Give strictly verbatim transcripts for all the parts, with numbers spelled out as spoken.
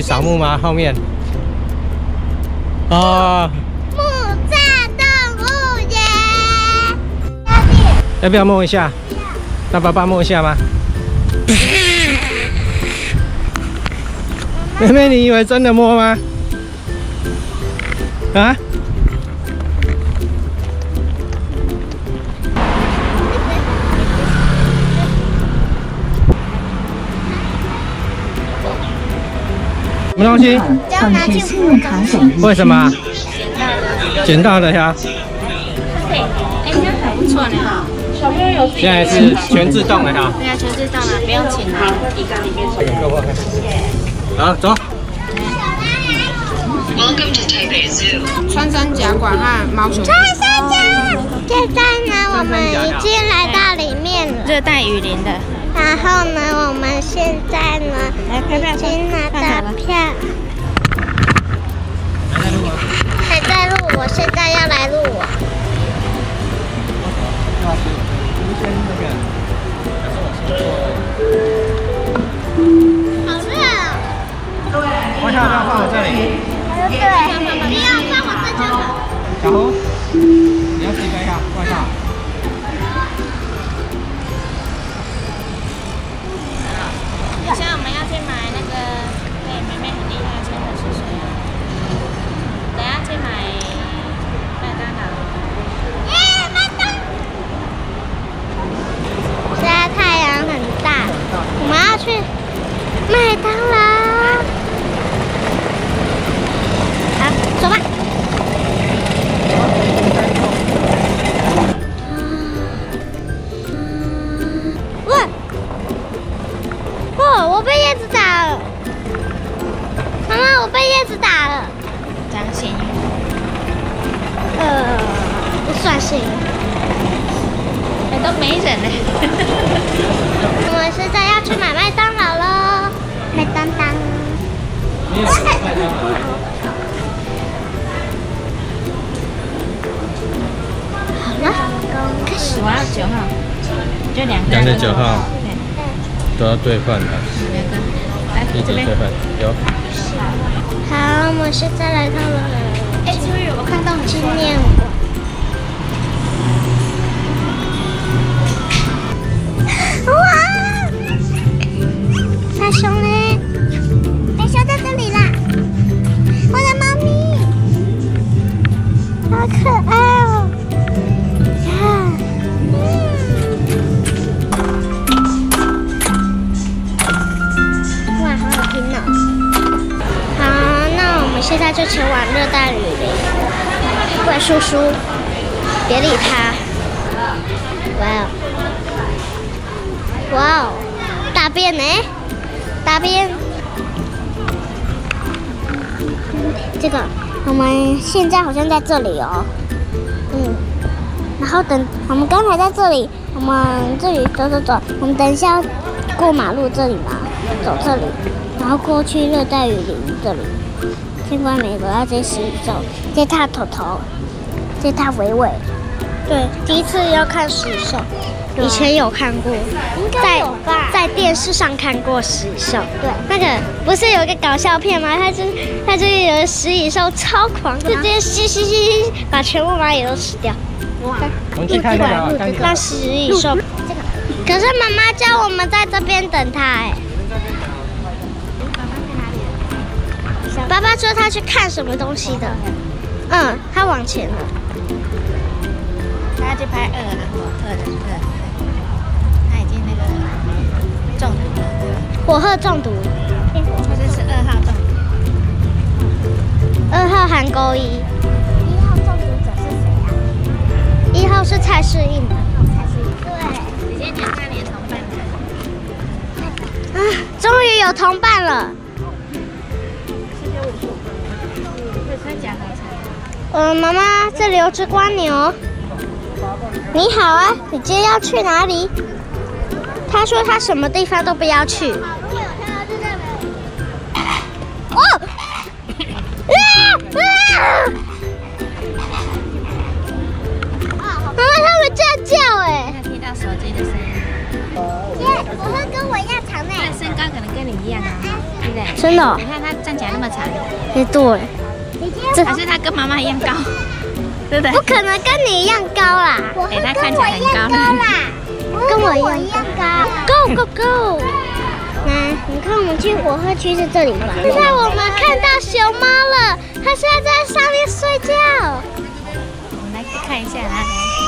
扫墓吗？后面。哦。 木栅动物园。 要不要摸一下？让爸爸摸一下吗？妹妹，你以为真的摸吗？啊？什么东西？ 要拿去洗卡水。 为什么？捡到的呀。 对，哎，这样还不错呢哈。小朋友有。 现在是全自动的哈。 对啊，全自动了，不用请了。 好，走。 穿山甲馆和猫熊。 穿山甲。现在呢，我们已经来到里面了。 热带雨林的。 然后呢，我们现在呢，已经拿到票。还在录，我现在要来录我。好热哦！ 放下，不要放我这里。 对，不要放我这就好。 小红，你要自己背一下，放下。 等一下我们要去买那个，对，妹妹很厉害，真的是谁啊？等下去买麦当劳。 耶，麦当！现在太阳很大，我们要去麦当劳。好，走吧。喂！哇，我被叶子打了！妈妈，我被叶子打了。 张馨予。 呃，不算幸运。 哎，都没人呢。 我们现在要去买麦当劳喽，麦当当。 你有麦当劳？ 好了，开始。 我要九号，就两个。 两个九号都要兑换的。 两个，来一直兑换，有。 好，我们现在来到了。 哎，秋雨，我看到你纪念馆。哇！大熊嘞？大熊在这里啦！我的猫咪，好可爱哦！呀，嗯，哇，好好听哦！好，那我们现在就前往热带雨林。怪叔叔，别理他。哇哦！哇哦，大便呢？大便。这个，我们现在好像在这里哦。嗯。然后等我们刚才在这里，我们这里走走走，我们等一下过马路这里嘛，走这里，然后过去热带雨林这里。参观美国要这食蚁兽，这他头头，这他伟伟。对，第一次要看食蚁兽。以前有看过，在在电视上看过食蚁兽。对，那个不是有一个搞笑片吗？它就它就有个食蚁兽超狂，就直接吸吸吸，把全部蚂蚁都吃掉。 我们去看那个，看那食蚁兽。可是妈妈叫我们在这边等它，哎。爸爸说他去看什么东西的。嗯，他往前了。 他去拍二了，二的二。他已经那个中毒了，对吧？ 火鹤中毒。 或者是二号中毒。 二号韩勾一。一号中毒者是谁啊？一号是蔡适应。蔡适应。对。 你先讲看你的同伴的。 啊，终于有同伴了。呃，妈妈，这里有只蜗牛。你好啊，你今天要去哪里？他说他什么地方都不要去。哦！啊啊！妈妈，他们这样叫哎。 听到手机的声音。 耶，我会跟我一样长的。 身高可能跟你一样啊，对不对？ 真的。 你看他站起来。 来那么长？ 哎，对， 这还是它跟妈妈一样高，对不对？ 不可能跟你一样高啦。 哎，它看起来很高啦， 跟我一样高。Go go go！ 来，你看我们去火鹤区是这里吧？现在我们看到熊猫了，它现在在上面睡觉。 我们来看一下啊。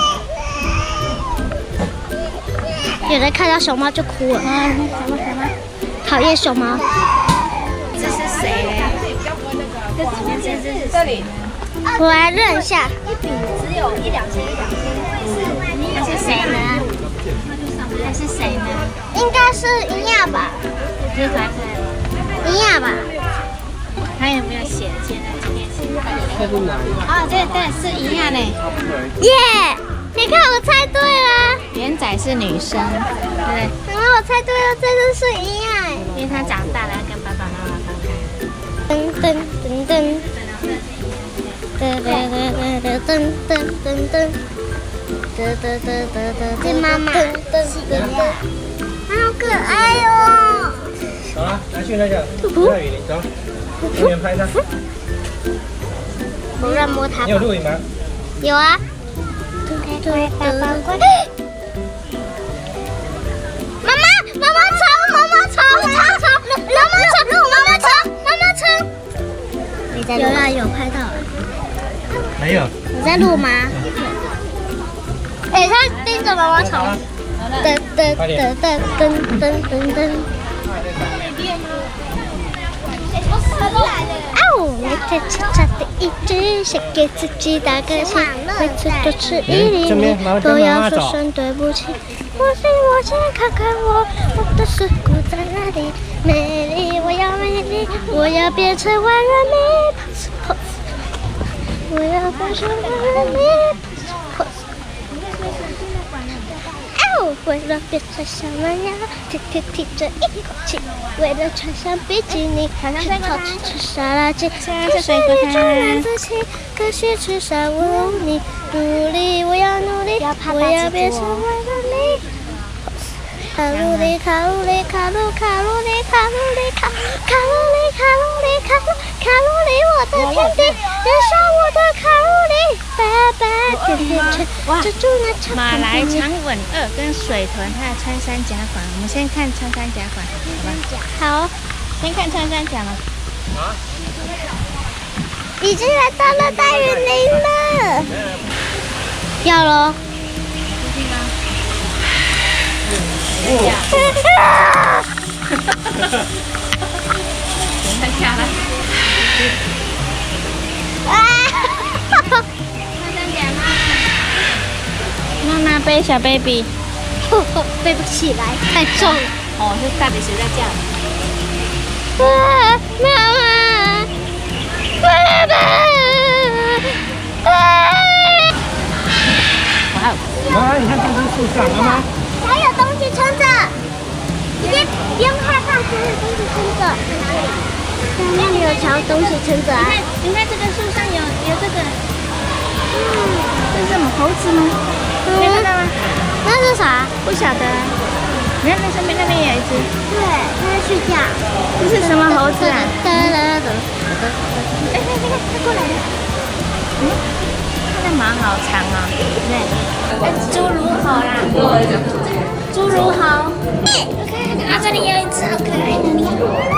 有人看到熊猫就哭了。 啊，什么什么？ 讨厌熊猫。 这是谁嘞？这里面这只是谁呢？ 我来认一下。 一笔只有一两千，一两千。那是谁呢？那是谁呢？ 应该是银亚吧。 这是可爱可爱。 银亚吧。 还有没有写现在今天是？啊，对对，是银亚呢。 耶！你看我猜对了。 元仔是女生，对不对？ 然后我猜对了，这就是银亚。 因为她长大了，要跟爸爸妈妈分开。 噔噔噔噔。噔噔噔噔噔噔噔噔。噔噔噔噔噔。是妈妈。噔噔噔噔。好可爱哦！ 好了，来去那个下雨林，走，公园拍它。 不让摸它。 你有录影吗？ 有啊。对，爸爸乖。妈妈，妈妈冲，妈妈冲，冲冲，妈妈冲，妈妈冲，妈妈冲。你在录？有啊，有拍到了。 没有。 你在录吗？哎，他盯着妈妈冲。噔噔噔噔噔噔噔噔。哦，每天吃茶的一只，先给自己打个气，每次都吃一粒米，都要说声对不起。我是我先看看我，我的事故在哪里？美丽，我要美丽，我要变成万人迷。我要变成万人迷。为了变成小蛮腰，天天提着一口气，为了穿上比基尼，去超市吃沙拉鸡，可是你装满自欺，可惜吃沙乌龙泥，努力，我要努力，我要变成万人迷。卡路里，卡路里，卡路卡路里，卡路里，卡卡路里，卡路里，卡路卡路里，我的天地，燃烧我的卡路里，爸爸甜甜圈，遮住那长马来长吻鳄跟水豚，还有穿山甲馆。我们先看穿山甲馆，好吧？ 好， 先看穿山甲了。 已经来到了大园林了。要喽。 太假了！ 啊！ 妈妈背小 baby， 背不起来，太重了。 哦，是到底谁在叫？ 啊，妈妈，爸爸！ 哇哦！ 妈妈，你看这棵树上，妈妈。 还有东西撑着，姐姐不用害怕，还有东西撑着。那里有条东西撑着啊！ 你看，你看这个树上有有这个，嗯，这是什么猴子吗？没看到吗？ 那是啥？ 不晓得。你看那上面那边也有一只。 对，它在睡觉。 这是什么猴子啊？ 哒哒哒。 哎，那那个，它过来了。嗯，它的毛好长哦。对。侏儒猴啦。侏儒猴。啊，这里有一只好可爱的，你看。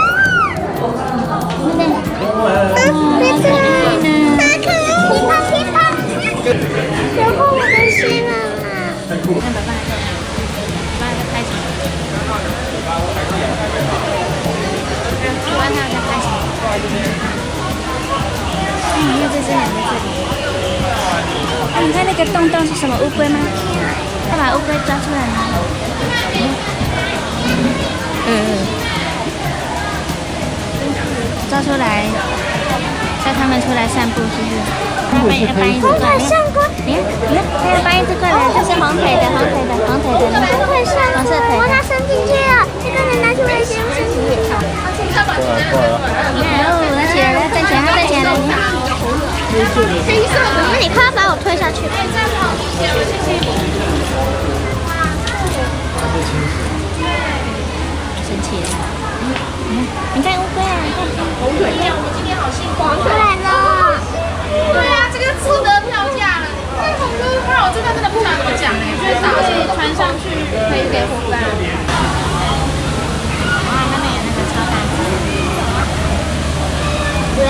对不对？ 嗯，对的。好可爱，噼啪噼啪。然后我的心了啦。 看爸爸在哪？爸爸在拍什么？我问他在拍什么？哎，你看这只鸟在这里。啊，你看那个洞洞是什么乌龟吗？要把乌龟抓出来吗？嗯嗯。抓出来，带他们出来散步，是不是？他搬要搬一只过来，你看，你看，他要搬一只过来，这是红腿的，红腿的，红腿的，你看，黄色腿的。 我拿伸进去了，这个人拿出来先伸进去。 你看，哦，拿起来了，站起来，他站起来了，你看。 黑色的，那你快要把我推下去。 生气了。 你看乌龟啊，红腿叫你今天好幸福。 出来了。 对啊，这个值得票价了。太红了，不然我这个真的不知道怎么讲哎，就是打可以穿上去，可以给伙伴。哇，那边有那个超大只。 哇！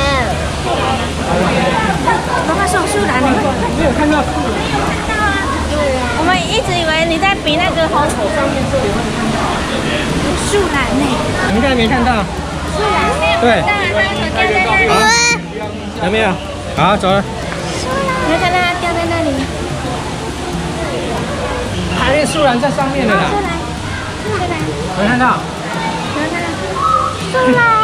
妈妈送树懒呢？ 没有看到。 我们一直以为你在比那个红土上面这里会看到树懒呢。 你们刚才没看到？ 树懒。 对。 我有没有？好，走了。 你看它掉在那里。 还有树懒在上面的啦。 树懒，树懒。 有看到？ 有看到。 出来。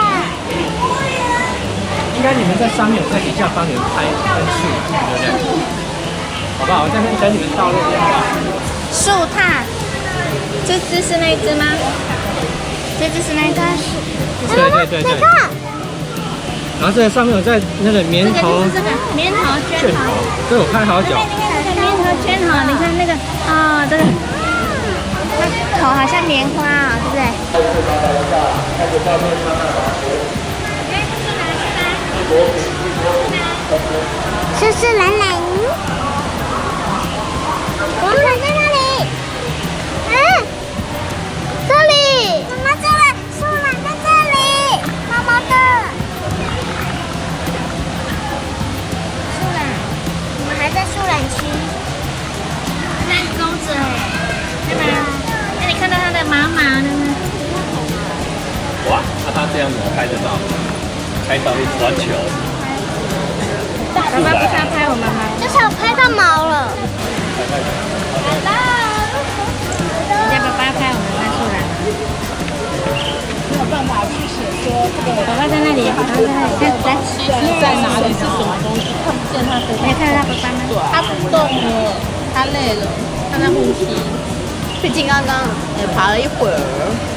应该你们在上面，我在底下帮你们拍跟树，对不对？好不好？我这边等你们到那边好不好？ 树踏，这只是那一只吗？这只是那一只。 对对对对。然后这个上面有在那个棉头， 这个棉头圈头， 这我拍好久。 你看那个棉头圈头，你看那个哦，这个，它头好像棉花啊，对不对？ 是是蓝蓝。我看在那里。嗯，这里。妈妈这里，树懒在这里。妈妈的。树懒，我们还在树懒区。 那钩子哎，对吧？那你看到它的毛毛的吗？ 哇，那它这样怎么拍得到？拍到一团球。 爸爸不是要拍我们吗？ 就是我拍到毛了。 人家爸爸拍我们那树懒。没有办法去写说这个。爸爸在那里，爸爸在那里，看来。 在哪里是什么东西？看不见它的。 没有看到他爸爸吗？ 它不动了，它累了，它在呼吸。毕竟刚刚也爬了一会儿。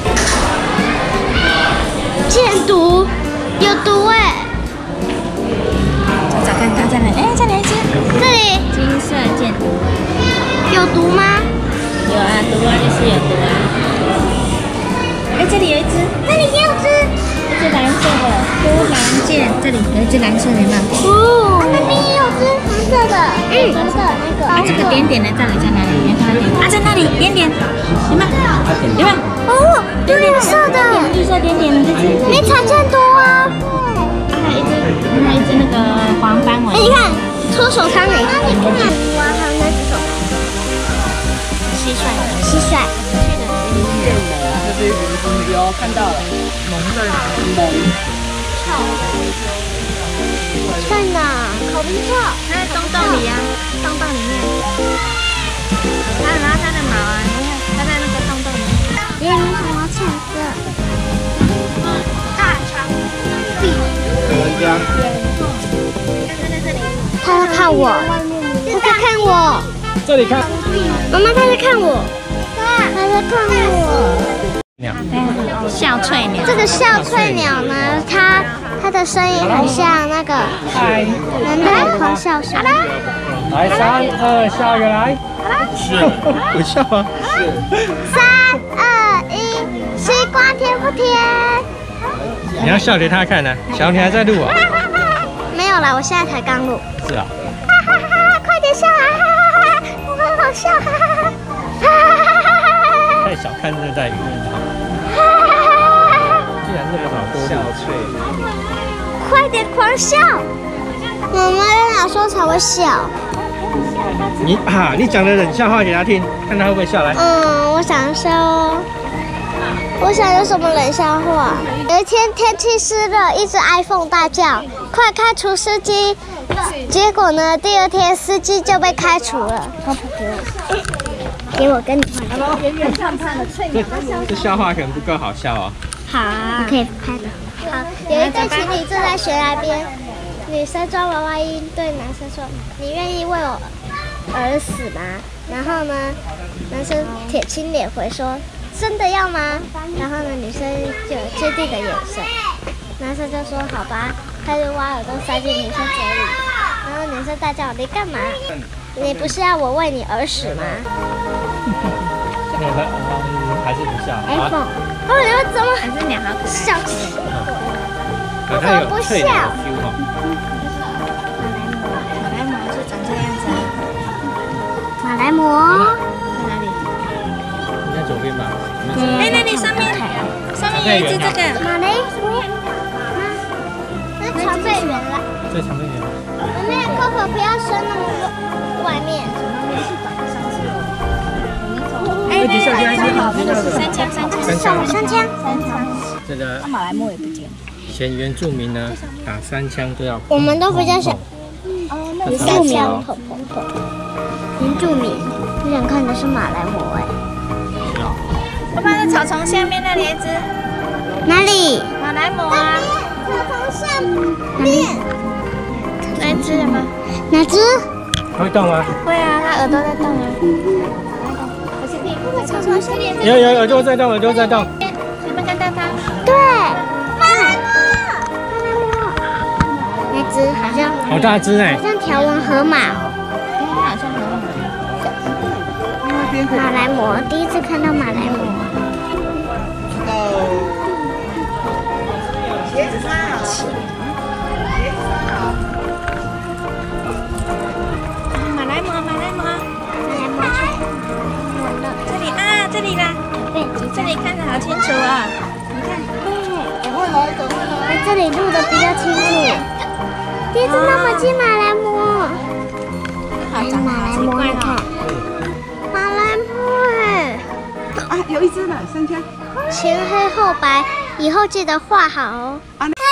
箭毒，有毒哎！ 找找看它在哪？哎，这里一只。 这里金色箭毒。 有毒吗？ 有啊，毒啊，就是有毒啊。哎，这里有一只。 这里也有只。 一只蓝色的波兰箭，这里有一只蓝色的吗？ 哦，那边也有只黄色的，嗯，黄色那个。 啊，这个点点的到底在哪里？没看到点啊，在那里，点点，有吗？有吗？ 哦，有绿色的， 绿色点点的这只。 没产箭毒啊。 还有一只，还有一只那个黄斑尾。 哎，你看，搓手汤哎。那你看，哇，还有那只手。 蟋蟀。 蟋蟀。 这是云目标，看到了。 萌在哪？ 萌。 在哪？烤冰跳。 它在洞洞里啊，洞洞里面。它拿它的毛啊，你看它在那个洞洞里面。 有什么橙色？大长臂。 人家。 它在这里。 他在看我，他在看我。 这里看。 妈妈，他在看我。他在看我。 鸟。 笑翠鸟。 这个笑翠鸟呢，它它的声音很像那个人类狂笑声。 来，三二笑一个来。是。不笑啊。是。 三二一，西瓜甜不甜？ 你要笑给他看呢，小你还在录啊？ 没有啦，我现在才刚录。 是啊。 哈哈哈哈！快点笑啊！哈哈哈哈！我很好笑！哈哈哈哈！哈哈哈哈！ 太小看热带雨林了。既然那么好多笑翠， 快点狂笑！妈妈在哪说才会笑？ 你啊，你讲的冷笑话给他听，看他会不会笑来。 嗯，我想说，我想有什么冷笑话？有一天天气湿热，一只 iPhone 大叫：“快开除司机！”结果呢，第二天司机就被开除了。给我跟你换。 圆圆胖胖的翠鸟。 这笑话可能不够好笑哦。 好啊，可以拍的。好，有一对情侣坐在悬崖边，女生装娃娃音对男生说：“你愿意为我而死吗？”然后呢，男生铁青脸回说：“真的要吗？”然后呢，女生就有坚定的眼神。男生就说：“好吧。”他就挖耳朵塞进女生嘴里，然后女生大叫：“你干嘛？你不是要我为你而死吗？” 那个嗯还是不像。 iPhone。哦，你们怎么还是鸟好可爱。 小？ 可它有脆的 feel 哈。 马来貘就长这样子。 马来貘在哪里？ 你在左边吧？ 哎，那里上面，上面有一只这个。 马来貘。那长背圆了。 这长背圆。 那个哥哥不要伸那么外面。 哎， 底下还是好那个三枪，三枪， 三枪， 三枪。 三枪。 这个马来貘也不见。 嫌原住民呢打三枪都要。 我们都比较想。 哦，那原住民，原住民，我想看的是马来貘哎。 我放在草丛下面那里一只哪里？ 马来貘啊， 草丛下面。 那一只了吗？ 哪只？ 它会动吗？ 会啊，它耳朵在动啊。草丛下面。 有有耳朵在动，耳朵在动。 有没有看到它？ 对，马来貘，马来貘。那只好像好大只哎！ 好像条纹河马哦。 好像很好。 马来貘，第一次看到马来貘。 鞋子穿好，鞋子穿好。 马来貘，马来貘， 马来貘去。 这里啊，这里啦， 对， 这里看得好清楚啊！你看， 赶快来，赶快来。 在这里录的比较清楚。第一次那么近马来貘。 好长得好奇怪哦。 马来貘哎， 啊，有一只呢，三枪。 前黑后白，以后记得画好哦。 啊。